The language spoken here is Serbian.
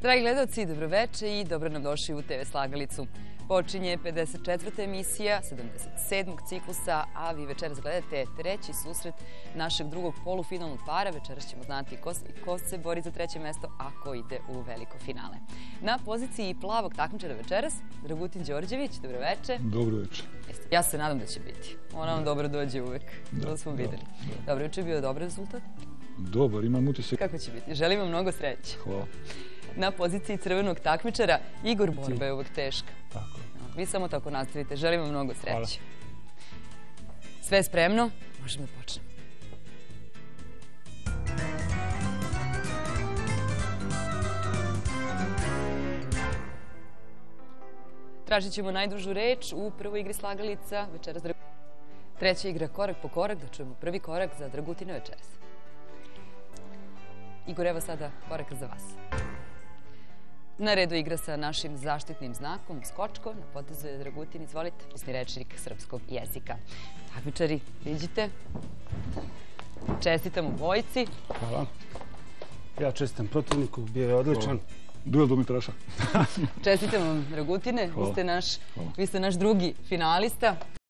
Dragi gledalci, dobroveče i dobro nam došli u TV Slagalicu. Počinje 54. emisija 77. ciklusa, a vi večeras gledate treći susret našeg drugog polufinalnog para. Večeras ćemo znati ko se bori za treće mesto, a ko ide u veliko finale. Na poziciji plavog takmičara večeras, Dragutin Đorđević, dobroveče. Dobroveče. Ja se nadam da će biti. Ona vam dobro dođe uvek, to smo videli. Dobro, juče je bio dobar rezultat? Dobar, imam utisak. Kako će biti? Želim vam mnogo sreće. Hvala. Na poziciji crvenog takmičara, Igor, borba je uvek teška. Tako. Vi samo tako nastavite. Želim vam mnogo sreće. Sve je spremno? Možemo da počnemo. Tražit ćemo najdužu reč u prvoj igri Slagalica. Večeras treća igra korak po korak. Da čujemo prvi korak za Dragutine večeras. Igor, evo sada korak za vas. Na redu igra sa našim zaštitnim znakom Skočko. Na potezu je Dragutin, izvolite. Pisni rečnik srpskog jezika. Takmičari, vidite. Čestitam obojici. Hvala. Ja čestitam protivniku, bio je odličan. Duel do Mitraša. Čestitam vam, Dragutine. Vi ste naš drugi finalista.